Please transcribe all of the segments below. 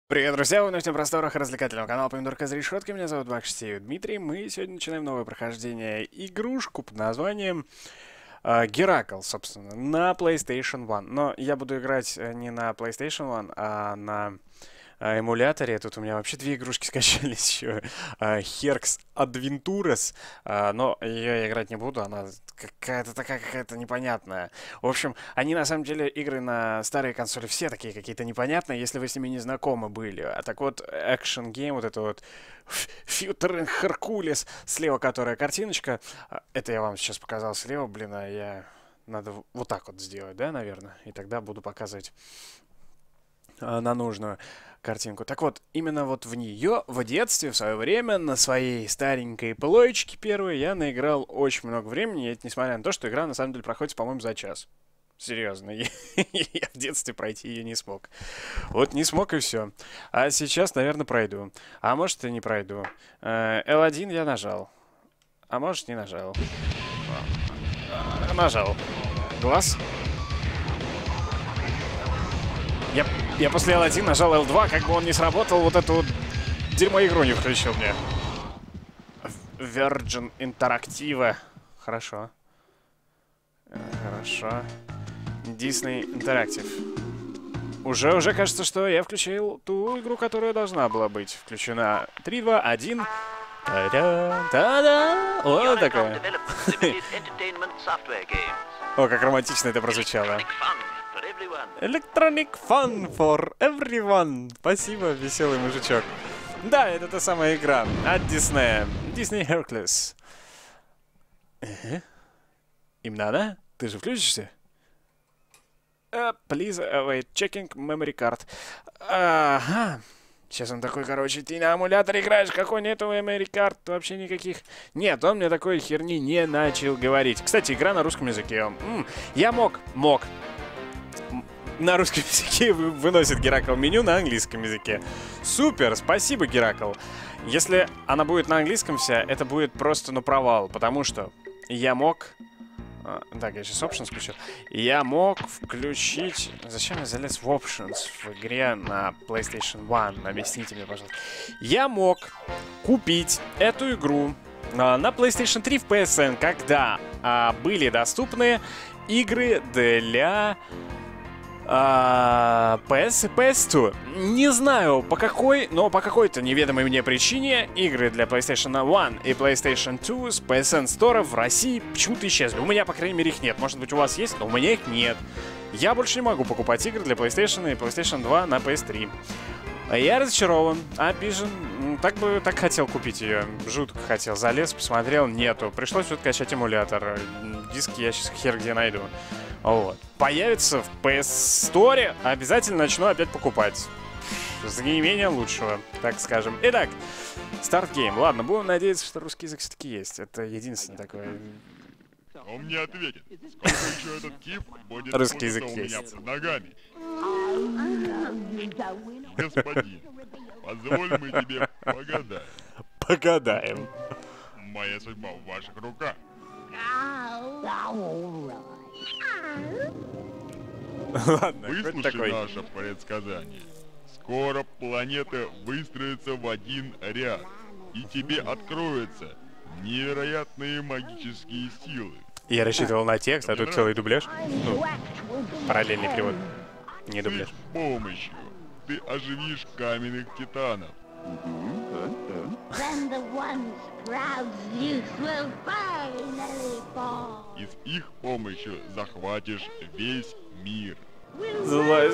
Привет, друзья! Вы на всем просторах развлекательного канала Помидорка за решеткой. Меня зовут Бакштею Дмитрий. Мы сегодня начинаем новое прохождение игрушку под названием Геракл, собственно, на PlayStation One. Но я буду играть не на PlayStation One, а на эмуляторе. Тут у меня вообще две игрушки скачались еще. Herx Adventures. Но ее я играть не буду, она какая-то такая какая-то непонятная. В общем, они на самом деле игры на старые консоли все такие какие-то непонятные, если вы с ними не знакомы были. А так вот, Action Game, вот это вот Future Hercules, слева которая картиночка. Это я вам сейчас показал слева, блин, а я... Надо вот так вот сделать, да, наверное? И тогда буду показывать на нужную картинку. Так вот, именно вот в нее в детстве, в свое время, на своей старенькой плоечке первой я наиграл очень много времени. И это несмотря на то, что игра на самом деле проходит, по-моему, за час. Серьезно, я в детстве пройти ее не смог. Вот не смог и все. А сейчас, наверное, пройду. А может и не пройду. L1 я нажал. А может не нажал. Нажал. Глаз. Я после L1 нажал L2, как бы он не сработал, вот эту вот дерьмо игру не включил мне. Virgin Interactive. Хорошо. Хорошо. Disney Interactive. Уже кажется, что я включил ту игру, которая должна была быть включена. 3, 2, 1. Та-да, та-да. Вот такая. О, как романтично это прозвучало. Electronic Fun for Everyone. Спасибо, веселый мужичок. Да, это та самая игра от Disney. Disney Hercules. Им надо? Ты же включишься? Please wait, checking memory card. Ага. Сейчас он такой, короче, ты на эмуляторе играешь, какой нету memory card, вообще никаких. Нет, он мне такой херни не начал говорить. Кстати, игра на русском языке. Я мог. На русском языке выносит Геракл меню на английском языке. Супер, спасибо, Геракл. Если она будет на английском вся, это будет просто, ну, провал. Потому что я мог... Так, я сейчас Options включил. Я мог включить... Зачем я залез в Options в игре на PlayStation One? Объясните мне, пожалуйста. Я мог купить эту игру на PlayStation 3 в PSN, когда были доступны игры для... PS и PS2. Не знаю по какой, но по какой-то неведомой мне причине игры для PlayStation 1 и PlayStation 2 с PSN Store в России почему-то исчезли. У меня, по крайней мере, их нет. Может быть, у вас есть, но у меня их нет. Я больше не могу покупать игры для PlayStation и PlayStation 2 на PS3. Я разочарован, обижен. Так хотел купить ее. Жутко хотел. Залез, посмотрел, нету. Пришлось вот качать эмулятор. Диски я сейчас хер где найду. Вот. Появится в PS Store, обязательно начну опять покупать. За неимение лучшего, так скажем. Итак, старт гейм. Ладно, будем надеяться, что русский язык все-таки есть. Это единственное такое. Он мне ответит, сколько еще этот кип будет Русский язык у меня есть. под ногами. Господин, позволь мы тебе погадаем. Погадаем. Моя судьба в ваших руках. Ладно, какой Выслушай такой. наше предсказание. Скоро планеты выстроятся в один ряд, и тебе откроются невероятные магические силы. Я рассчитывал на текст, а тут целый дубляж. Ну, параллельный перевод. Не С их дубляж. помощью ты оживишь каменных титанов. Then the once proud youth will finally fall. И с их помощью захватишь весь мир. Злой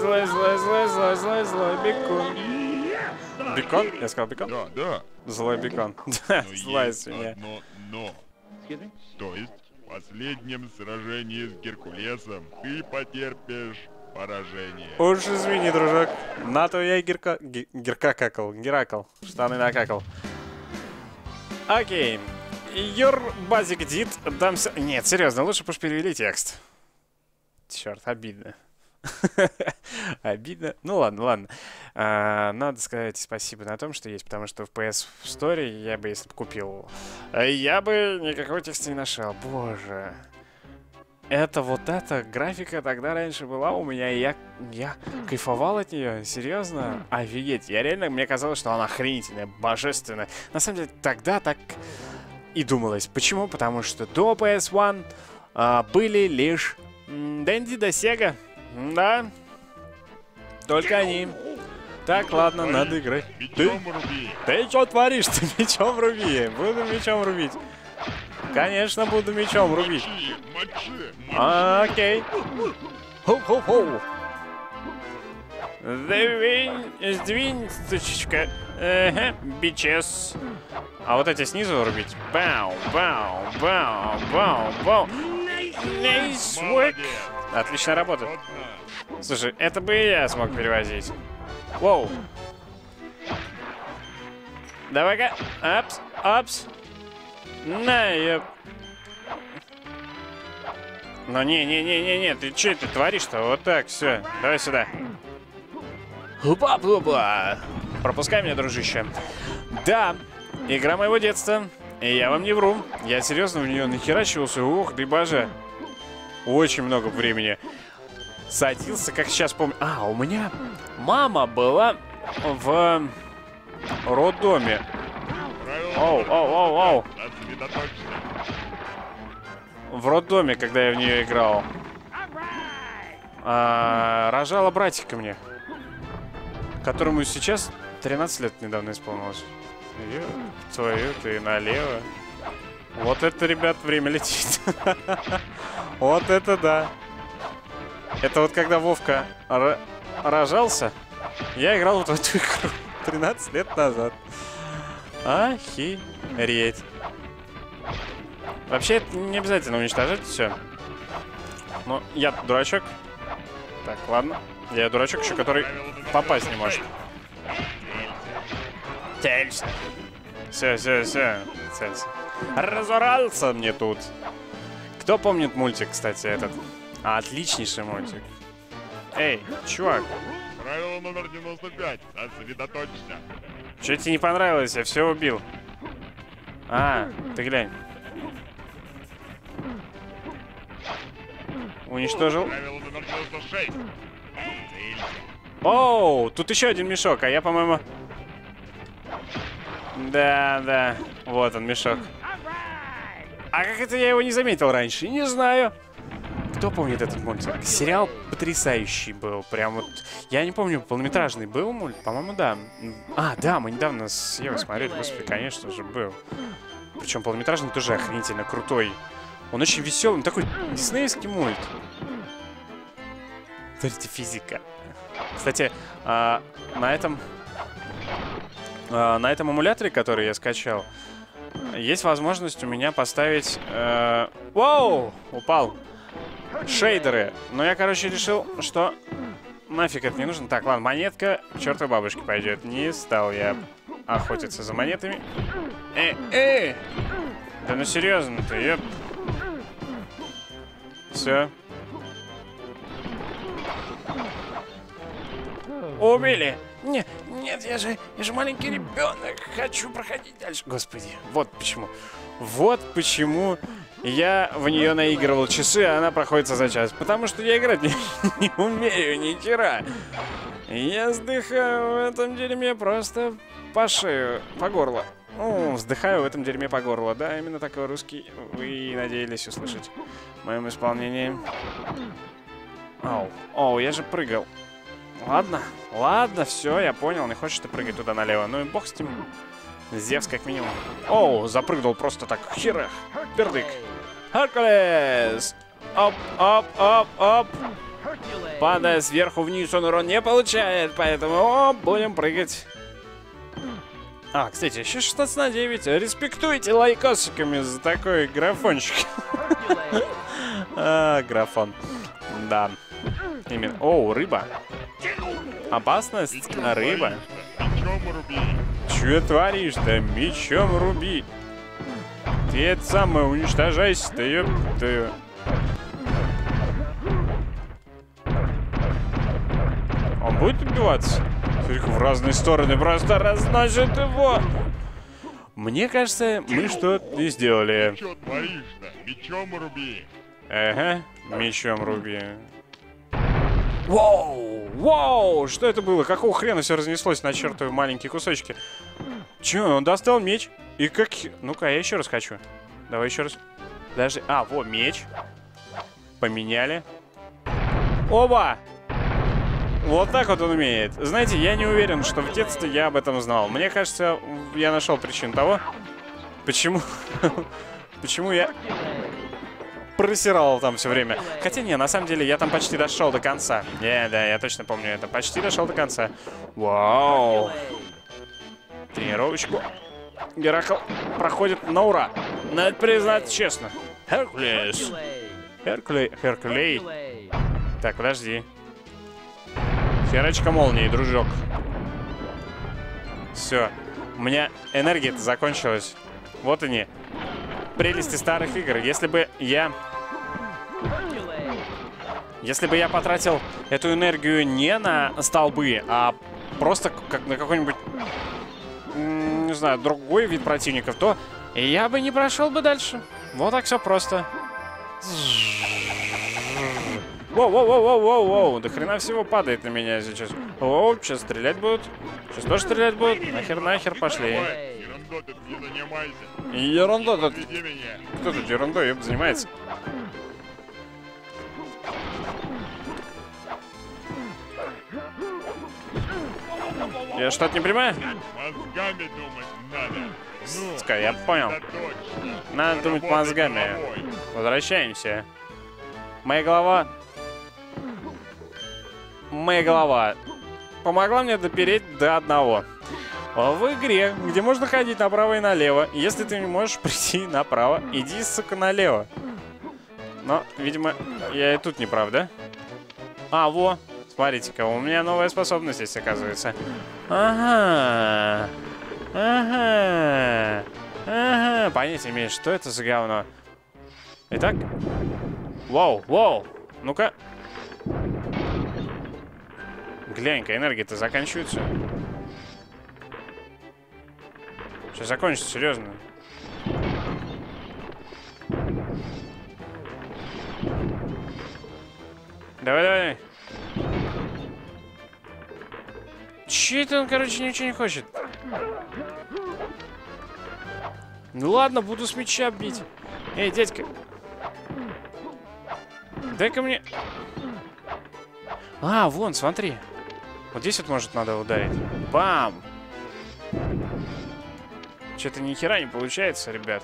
бекон. Бекон? Я сказал бекон? Да. Злой бекон. Да, Но злая есть свинья. одно но. То есть в последнем сражении с Геркулесом ты потерпишь поражение. Уж извини, дружок. На то я и Геркакл. Штаны накакал. Окей. Your basic did дамся... Нет, серьезно, лучше бы уж перевели текст. Черт, обидно. Обидно. Ну ладно. Надо сказать спасибо на том, что есть, потому что в PS Store я бы, если бы купил, я бы никакого текста не нашел. Боже. это вот эта графика тогда раньше была у меня, и я кайфовал от нее, серьезно, офигеть. Я реально, мне казалось, что она охренительная, божественная. На самом деле, тогда так и думалось. Почему? Потому что до PS1 были лишь Dendy да Sega. Да, только они. Так, ладно, надо играть. Ты что творишь? Ты мечом руби. Буду мечом рубить. Конечно, буду мечом рубить. Окей. Хоу-хоу-хоу. Сдвинь, стучечка. Бичес. А вот эти снизу рубить. Бау, бау, бау, бау, бау. Nice work. Отличная работа. Слушай, это бы и я смог перевозить. Воу. Давай-ка. Апс, апс. На, ёп. Ну не, ты что это творишь-то? Вот так, все. Давай сюда. Хупа-пупа. Пропускай меня, дружище. Да, игра моего детства. И я вам не вру. Я серьезно в нее нахерачивался. Ох, боже. Очень много времени. Садился, как сейчас помню. А, у меня мама была в роддоме. Оу. В роддоме, когда я в нее играл. Рожала братика мне, которому сейчас 13 лет недавно исполнилось. Твою ты налево. Вот это, ребят, время летит. Вот это да. Это вот когда Вовка рожался, я играл вот в эту игру 13 лет назад. Охереть. Вообще, это не обязательно уничтожать все. Но я дурачок. Так, ладно. Я дурачок еще, который попасть не может. Целься. Все. Целься. Разорался мне тут. Кто помнит мультик, кстати, этот? Отличнейший мультик. Эй, чувак. Правило номер 95. Сосредоточься. Что тебе не понравилось? Я все убил. Ты глянь. Уничтожил. Правило номер 96. Оу, тут еще один мешок, а я, по-моему... Да. Вот он, мешок. А как это я его не заметил раньше? Не знаю. Кто помнит этот мультик? Сериал потрясающий был. Прям вот... Я не помню, полнометражный был мульт? По-моему, да. Да, мы недавно с Евой смотрели. Господи, конечно же, был. Причем полнометражный тоже охренительно крутой. Он очень веселый. Такой диснеевский мульт. Смотрите, физика. Кстати, на этом эмуляторе, который я скачал, есть возможность у меня поставить... Воу! Упал. Шейдеры. Но я, короче, решил, что нафиг это не нужно. Так, ладно, монетка чертовой бабушки пойдет. Не стал я охотиться за монетами. Да ну серьезно-то, еп. Все. Убили. Нет, я же маленький ребенок. Хочу проходить дальше. Господи, вот почему. Вот почему я в нее наигрывал часы, а она проходится за час. Потому что я играть не умею ни хера. Я вздыхаю в этом дерьме просто по шею, по горло. Вздыхаю в этом дерьме по горло. Да, именно такой русский вы надеялись услышать в моем исполнении. Оу, я же прыгал. Ладно, все, я понял. Не хочешь ты прыгать туда налево. Ну и бог с ним. Зевс как минимум. Оу, запрыгнул просто так. Херах. Пердык. Hercules. Оп. Падая сверху вниз, он урон не получает. Поэтому будем прыгать. Кстати, еще 16/9. Респектуйте лайкосиками за такой графончик. Графон. Да. Именно. Оу, рыба. Опасность, рыба. Мечом руби. Че творишь-то? Мечом руби. Ты это самое уничтожайся, ты ёпты. Он будет убиваться? Смотри-ка, в разные стороны просто разносит его. Мне кажется, мы что-то не сделали. Что творишь-то? Мечом руби. Ага. Мечом руби. Воу! Воу! Что это было? Какого хрена все разнеслось на чертовы маленькие кусочки? Че, он достал меч? И как... Ну-ка, я еще раз хочу. Давай еще раз. Даже... А, вот меч. Поменяли. Оба! Вот так вот он умеет. Знаете, я не уверен, что в детстве я об этом знал. Мне кажется, я нашел причину того, почему... Почему я просирал там все время. Хотя не, на самом деле я там почти дошел до конца. Да, я точно помню это. Почти дошел до конца. Вау. Тренировочку Геракл проходит на ура. Надо признать честно. Херкулес. Херкулей. Так, подожди. Херочка молнии, дружок. Все. У меня энергия-то закончилась. Вот они. Прелести старых игр. Если бы я потратил эту энергию не на столбы, а просто как на какой-нибудь, не знаю, другой вид противников, то я бы не прошел бы дальше. Вот так все просто. Воу, до хрена всего падает на меня сейчас. О, сейчас стрелять будут. Сейчас тоже стрелять будут. Нахер пошли. Ерундой тут не занимайся. Ерунда тут. Веди меня. Кто тут ерундой занимается? Я что-то не понимаю? Мозгами думать надо. Ну, Я понял. да точно. Надо думать Работай мозгами. головой. Возвращаемся. Моя голова помогла мне допереть до одного. В игре, где можно ходить направо и налево, если ты не можешь прийти направо, иди, сука, налево. Но, видимо, я и тут не прав, да? А, во, смотрите-ка, у меня новая способность есть, оказывается. Ага. Понятия имеешь, что это за говно? Итак. Воу. Ну-ка. Глянь-ка, энергия-то заканчивается. Сейчас закончится, серьезно. Давай. Че это он, короче, ничего не хочет? Ну ладно, буду с меча бить. Эй, дядька. Дай-ка мне... А, вон, смотри. Вот здесь вот, может, надо ударить. Бам! Что-то ни хера не получается, ребят.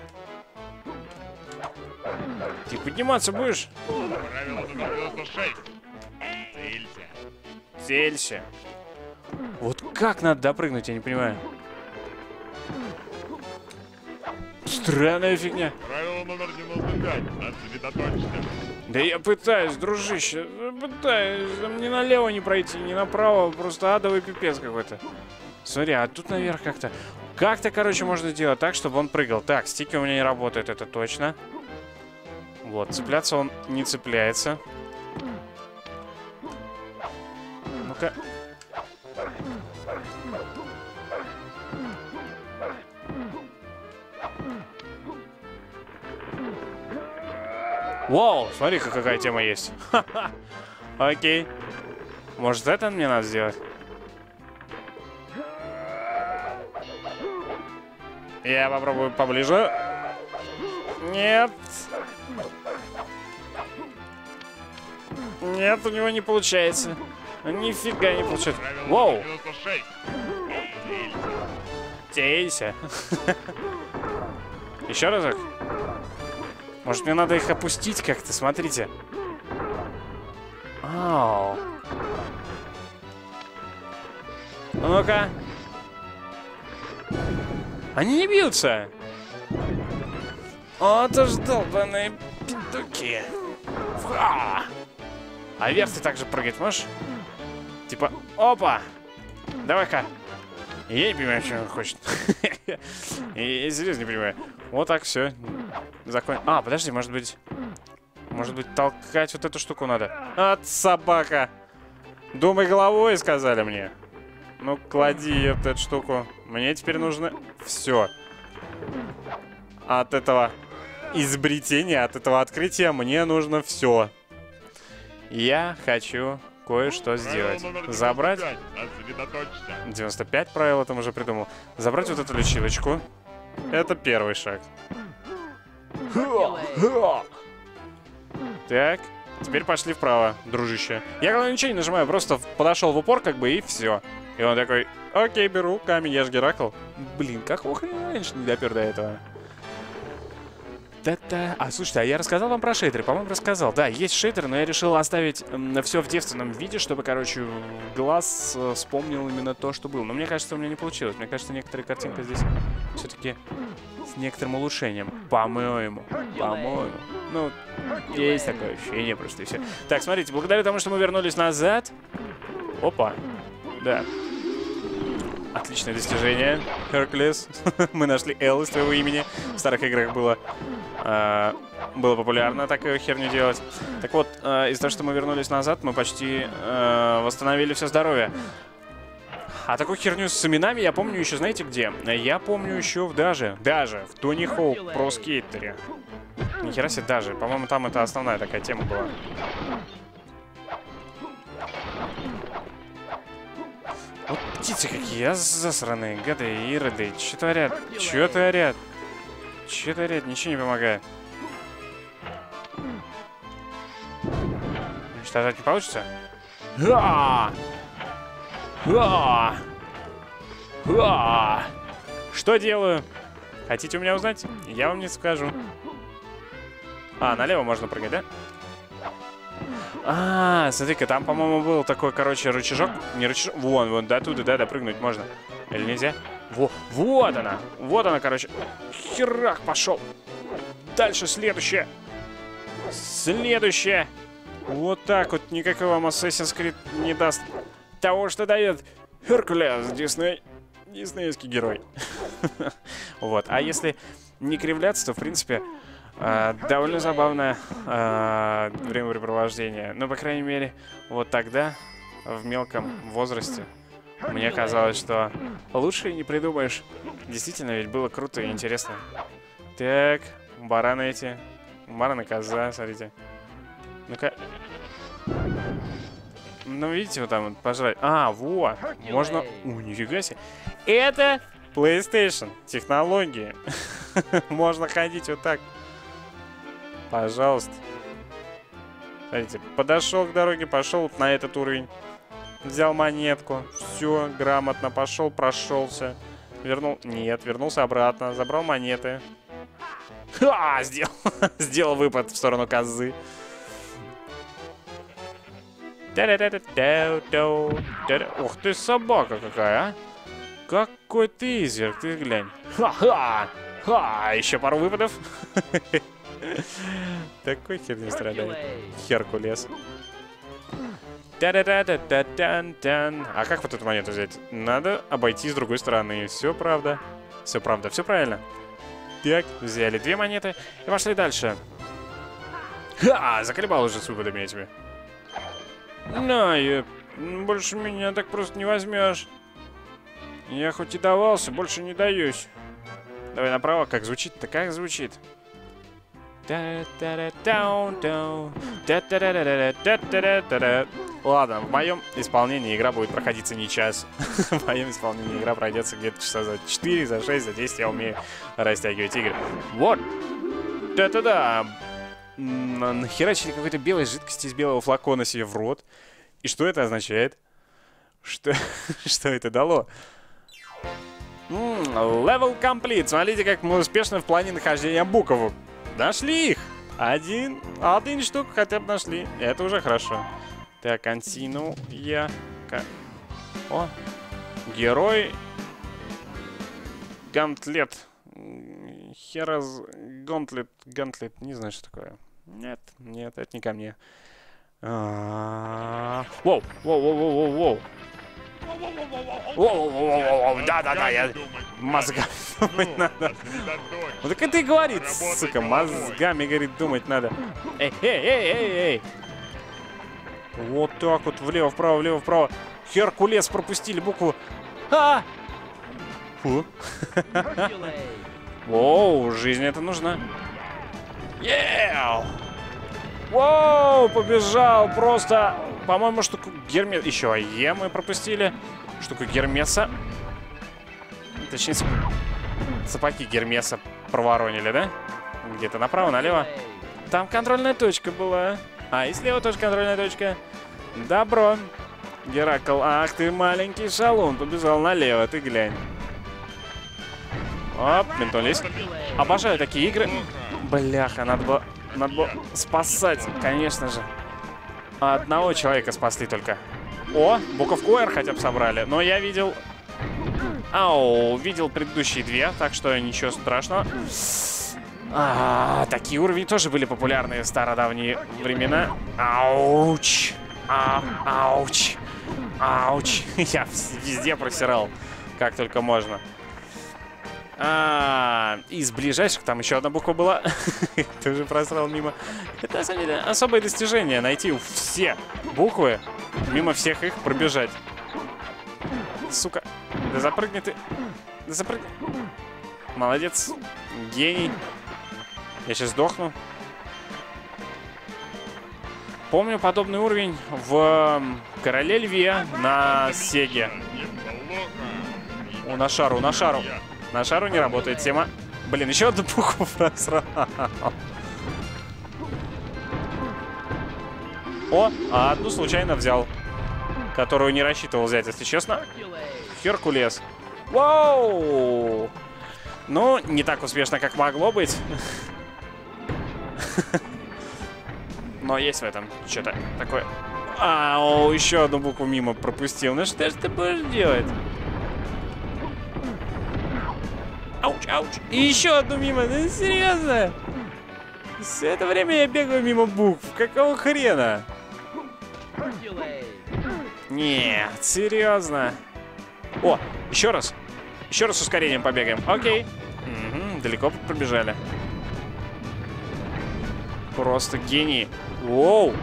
Ты подниматься будешь? Правило номер 96. Целься. Вот как надо допрыгнуть, я не понимаю. Странная фигня. Правило номер 95. Сосредоточься. Да я пытаюсь, дружище. Пытаюсь. Ни налево не пройти, ни направо. Просто адовый пипец какой-то. Смотри, а тут наверх как-то... Как-то, короче, можно сделать так, чтобы он прыгал. Так, стики у меня не работают, это точно. Вот, цепляться он не цепляется. Ну-ка. Вау, смотри-ка, какая тема есть. Ха-ха. Окей. Может, это мне надо сделать? Я попробую поближе. Нет. Нет, у него не получается. Нифига не получается. Воу. 96. Тейся. Еще разок. Может, мне надо их опустить как-то, смотрите. Ау. Ну-ка. Они не бьются. Вот уж долбаные пиндуки. А вверх ты также прыгать можешь? Типа, опа. Давай-ка. Я не понимаю, что он хочет. Я серьезно не понимаю. Вот так все. А, подожди, может быть, толкать вот эту штуку надо. От собака. Думай головой, сказали мне. Ну, клади эту штуку. Мне теперь нужно все. От этого изобретения, от этого открытия мне нужно все. Я хочу кое-что сделать. Забрать... 95 правил там уже придумал. Забрать вот эту лечилочку. Это первый шаг. Так, теперь пошли вправо, дружище. Я, главное, ничего не нажимаю, просто подошел в упор, как бы, и все. И он такой, окей, беру камень, я же Геракл. Блин, как раньше не допер до этого. Да-да. А, слушайте, а я рассказал вам про шейдеры? По-моему, рассказал. Да, есть шейдеры, но я решил оставить все в девственном виде, чтобы, короче, глаз вспомнил именно то, что было. Но мне кажется, у меня не получилось. Мне кажется, некоторые картинки здесь все-таки с некоторым улучшением. По-моему. По-моему. Ну, есть такое ощущение просто и все. Так, смотрите, благодаря тому, что мы вернулись назад... Опа. Да. Отличное достижение, Hercules. Мы нашли L из твоего имени. В старых играх было популярно такую херню делать. Так вот, из-за того, что мы вернулись назад, мы почти восстановили все здоровье. А такую херню с именами я помню еще, знаете где? Я помню еще даже в Тони Хоук про скейтере. Нихера себе даже. По-моему, там это основная такая тема была. Вот птицы какие, засраные, гады, ироды. Чё творят? Чё творят? Чё творят? Ничего не помогает. Уничтожать не получится? Что делаю? Хотите у меня узнать? Я вам не скажу. А, налево можно прыгать, да? А, смотри-ка, там, по-моему, был такой, короче, рычажок. Не рычажок. Вон, до туда, да, допрыгнуть можно. Или нельзя? Вот она. Вот она, короче. Херак, пошел. Дальше следующее. Следующее. Вот так вот. Никакой вам Assassin's Creed не даст того, что дает Hercules, диснеевский герой. Вот. А если не кривляться, то, в принципе... довольно забавное времяпрепровождение. Но, по крайней мере, вот тогда, в мелком возрасте, мне казалось, что лучше и не придумаешь. Действительно, ведь было круто и интересно. Так, бараны эти. Бараны, коза, смотрите. Ну-ка. Ну, видите, вот там вот пожрать. А, вот. Можно... нифига себе. Это PlayStation. Технологии. Можно ходить вот так. Пожалуйста. Смотрите, подошел к дороге, пошел на этот уровень. Взял монетку. Все, грамотно пошел, прошелся. Нет, вернулся обратно. Забрал монеты. Ха! Сделал выпад в сторону козы. Ух ты, собака какая, а! Какой ты изверг, ты глянь. Ха-ха! Ха! Еще пару выпадов. Такой херни страдает. Херкулес. А как вот эту монету взять? Надо обойти с другой стороны. Все правда. Все правда. Все правильно. Так, взяли 2 монеты и пошли дальше. Ха! Заколебал уже с выпадами я тебе. На, больше меня так просто не возьмешь. Я хоть и давался, больше не даюсь. Давай направо. Как звучит-то? Как звучит? Ладно, в моем исполнении игра будет проходиться не час. В моем исполнении игра пройдется где-то часа за 4, за 6, за 10. Я умею растягивать игры. Вот. Да-да-да. Нахерачили какой-то белой жидкости из белого флакона себе в рот. И что это означает? Что это дало? Level complete. Смотрите, как мы успешны в плане нахождения букв. Нашли их. Один штук хотя бы нашли. Это уже хорошо. Так, continue. О, герой. Гантлет. Хераз Гантлет. Не знаю, что такое. Нет, это не ко мне. Воу. Да, я мозгами думать надо. Ну так это и говорит, сука, мозгами, говорит, думать надо. Эй. Вот так вот, влево-вправо. Херкулес, пропустили букву. Фу. Воу, жизнь это нужна. Воу, побежал просто. По-моему, штуку Гермеса. Еще АЕ мы пропустили. Штуку Гермеса. Точнее, сапоги Гермеса проворонили, да? Где-то направо, налево. Там контрольная точка была. А, и слева тоже контрольная точка. Добро. Геракл, ах ты маленький шалун. Побежал налево, ты глянь. Оп, ментолист. Обожаю такие игры. Бляха, надо было спасать, конечно же. Одного человека спасли только. О, буковку R хотя бы собрали. Но я видел... видел предыдущие две, так что ничего страшного. Такие уровни тоже были популярны в стародавние времена. Ауч. Ауч. Ауч. Я везде просирал, как только можно. Из ближайших там еще одна буква была. Тоже просрал мимо. Это на самом деле особое достижение. Найти все буквы, мимо всех их пробежать. Сука. Да запрыгни ты. Да запрыгни. Молодец. Гений. Я сейчас сдохну. Помню подобный уровень в Короле Льве на Сеге. На шару. На шару не работает тема. Блин, еще одну букву просрал. Одну случайно взял. Которую не рассчитывал взять, если честно. Геркулес. Вау! Ну, не так успешно, как могло быть. Но есть в этом что-то такое. Еще одну букву мимо пропустил. Ну что ж ты будешь делать? Ауч. И еще одну мимо. Ну серьезно? Все это время я бегаю мимо букв. Какого хрена? Нет, серьезно. Еще раз. Еще раз с ускорением побегаем. Окей. Далеко пробежали. Просто гений. Воу.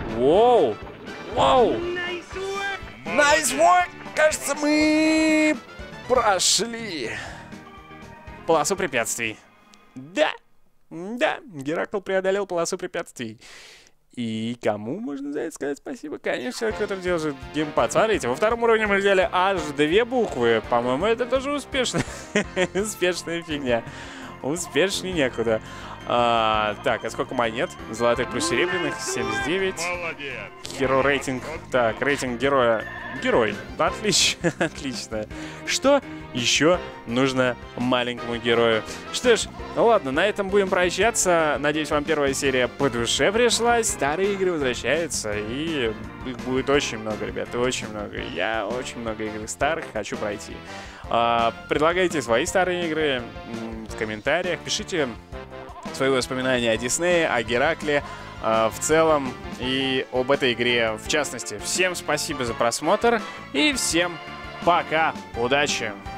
Nice work. Кажется, мы прошли полосу препятствий. Да, Геракл преодолел полосу препятствий. И кому можно за это сказать спасибо? Конечно, человек, который держит геймпад. Смотрите, во втором уровне мы взяли аж 2 буквы. По-моему, это тоже успешно. Успешная фигня. Успешнее некуда. Так, а сколько монет? Золотых плюс серебряных. 79. Hero рейтинг. Так, рейтинг героя. Герой. Отлично. Отлично. Что еще нужно маленькому герою? Что ж, ну ладно, на этом будем прощаться. Надеюсь, вам первая серия по душе пришлась. Старые игры возвращаются. И их будет очень много, ребят. Очень много. Я очень много игр старых хочу пройти. Предлагайте свои старые игры в комментариях. Пишите свои воспоминания о Диснее, о Геракле в целом и об этой игре в частности. Всем спасибо за просмотр и всем пока, удачи!